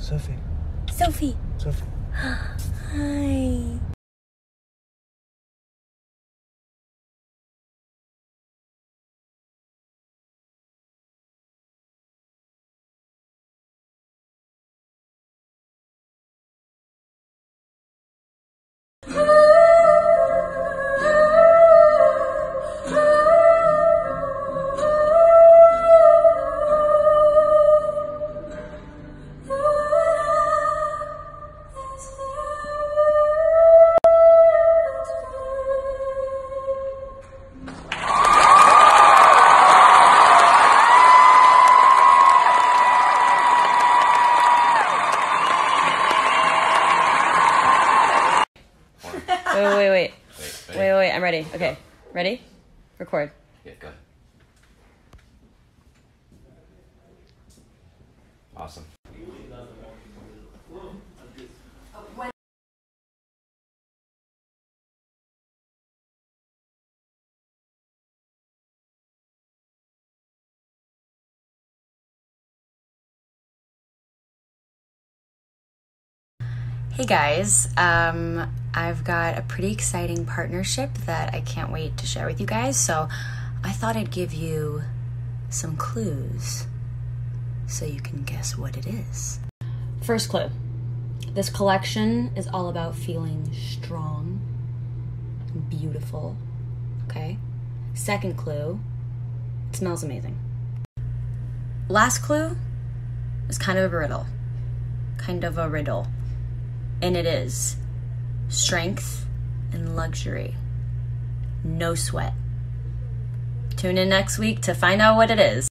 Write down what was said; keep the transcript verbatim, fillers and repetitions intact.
Sophie. Sophie. Sophie. Hi. Wait, wait, wait. Wait, wait, wait, wait. I'm ready. Okay. Ready? Record. Yeah, go ahead. Awesome. Hey guys, um, I've got a pretty exciting partnership that I can't wait to share with you guys, so I thought I'd give you some clues so you can guess what it is. First clue. This collection is all about feeling strong and beautiful, okay? Second clue, it smells amazing. Last clue is kind of a riddle. Kind of a riddle. And it is strength and luxury. No sweat. Tune in next week to find out what it is.